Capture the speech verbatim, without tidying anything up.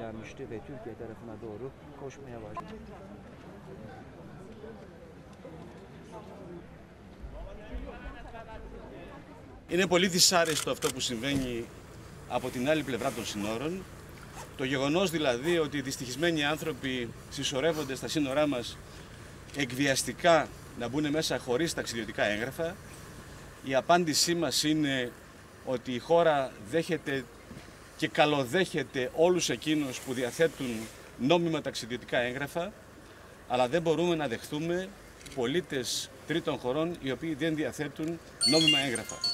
alevlenmişti ve Türkiye tarafına doğru koşmaya başladı. Είναι πολύ δυσάρεστο αυτό που συμβαίνει από την άλλη πλευρά των συνόρων. Το γεγονός δηλαδή ότι οι δυστυχισμένοι άνθρωποι συσσωρεύονται στα σύνορά μας εκβιαστικά να μπουν μέσα χωρίς ταξιδιωτικά έγγραφα. Η απάντησή μας είναι ότι η χώρα δέχεται και καλοδέχεται όλους εκείνους που διαθέτουν νόμιμα ταξιδιωτικά έγγραφα, αλλά δεν μπορούμε να δεχθούμε πολίτες τρίτων χωρών οι οποίοι δεν διαθέτουν νόμιμα έγγραφα.